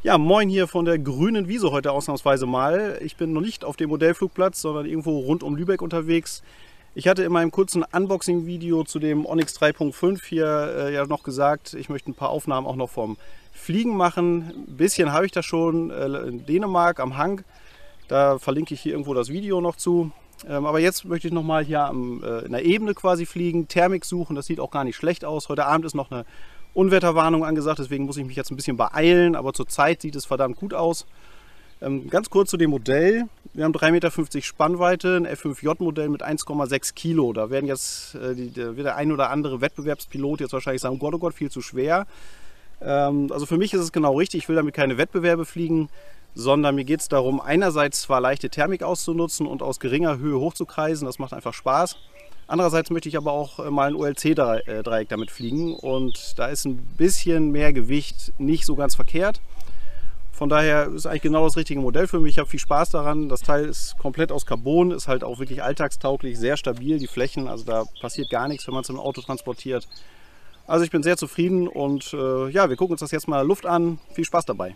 Ja, moin hier von der grünen Wiese heute ausnahmsweise mal. Ich bin noch nicht auf dem Modellflugplatz, sondern irgendwo rund um Lübeck unterwegs. Ich hatte in meinem kurzen Unboxing-Video zu dem Onyx 3.5 hier ja noch gesagt, ich möchte ein paar Aufnahmen auch noch vom Fliegen machen. Ein bisschen habe ich das schon in Dänemark am Hang. Da verlinke ich hier irgendwo das Video noch zu. Aber jetzt möchte ich nochmal hier in der Ebene quasi fliegen, Thermik suchen. Das sieht auch gar nicht schlecht aus. Heute Abend ist noch eine Unwetterwarnung angesagt, deswegen muss ich mich jetzt ein bisschen beeilen, aber zurzeit sieht es verdammt gut aus. Ganz kurz zu dem Modell. Wir haben 3,50 Meter Spannweite, ein F5J-Modell mit 1,6 Kilo. Da werden jetzt wird der ein oder andere Wettbewerbspilot jetzt wahrscheinlich sagen, oh Gott, viel zu schwer. Also für mich ist es genau richtig, ich will damit keine Wettbewerbe fliegen, sondern mir geht es darum, einerseits zwar leichte Thermik auszunutzen und aus geringer Höhe hochzukreisen, das macht einfach Spaß. Andererseits möchte ich aber auch mal ein OLC-Dreieck damit fliegen und da ist ein bisschen mehr Gewicht nicht so ganz verkehrt. Von daher ist eigentlich genau das richtige Modell für mich. Ich habe viel Spaß daran. Das Teil ist komplett aus Carbon, ist halt auch wirklich alltagstauglich, sehr stabil, die Flächen. Also da passiert gar nichts, wenn man es im Auto transportiert. Also ich bin sehr zufrieden und ja, wir gucken uns das jetzt mal in der Luft an. Viel Spaß dabei.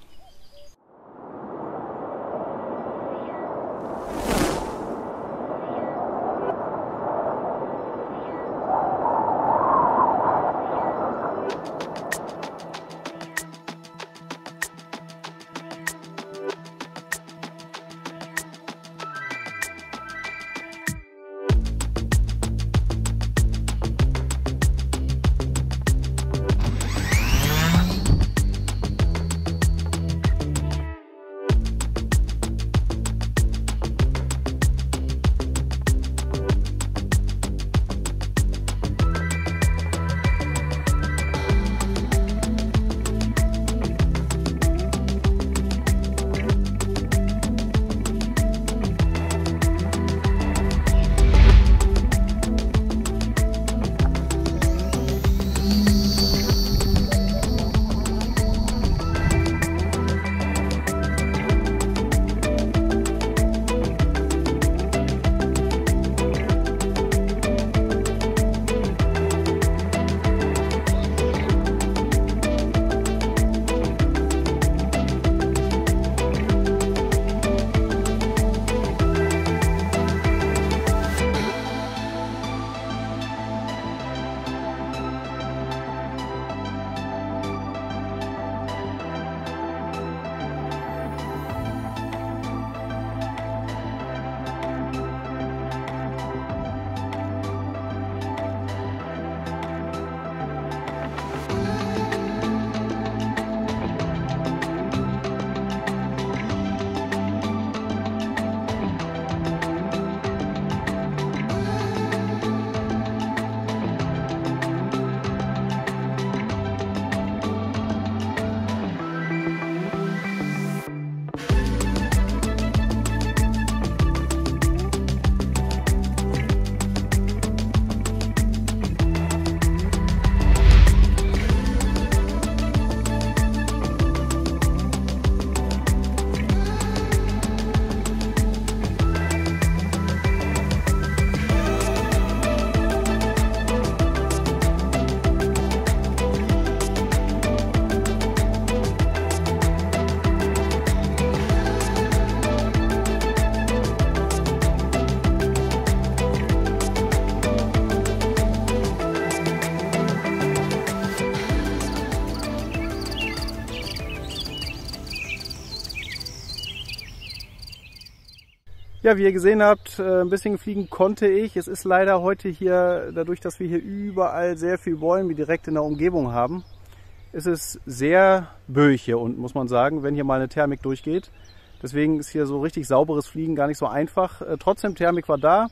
Ja, wie ihr gesehen habt, ein bisschen fliegen konnte ich. Es ist leider heute hier, dadurch, dass wir hier überall sehr viele Bäume direkt in der Umgebung haben, ist es sehr böig hier unten, muss man sagen, wenn hier mal eine Thermik durchgeht. Deswegen ist hier so richtig sauberes Fliegen gar nicht so einfach. Trotzdem, Thermik war da.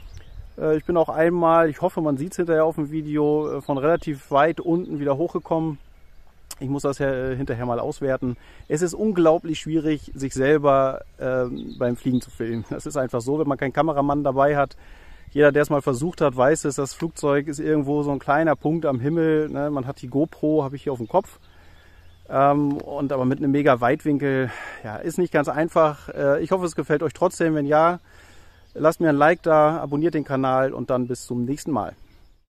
Ich bin auch einmal, ich hoffe, man sieht es hinterher auf dem Video, von relativ weit unten wieder hochgekommen. Ich muss das ja hinterher mal auswerten. Es ist unglaublich schwierig, sich selber beim Fliegen zu filmen. Das ist einfach so, wenn man keinen Kameramann dabei hat. Jeder, der es mal versucht hat, weiß es, das Flugzeug ist irgendwo so ein kleiner Punkt am Himmel. Ne? Man hat die GoPro, habe ich hier auf dem Kopf. Und aber mit einem mega Weitwinkel, ja, ist nicht ganz einfach. Ich hoffe, es gefällt euch trotzdem. Wenn ja, lasst mir ein Like da, abonniert den Kanal und dann bis zum nächsten Mal.